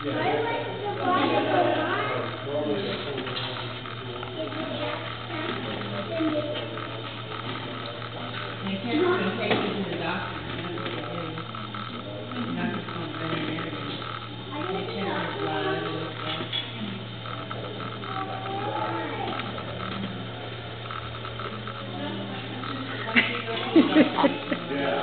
And Karen's gonna take you to the doctor. Doctor's gonna veterinarian. They check her blood and stuff. Yeah.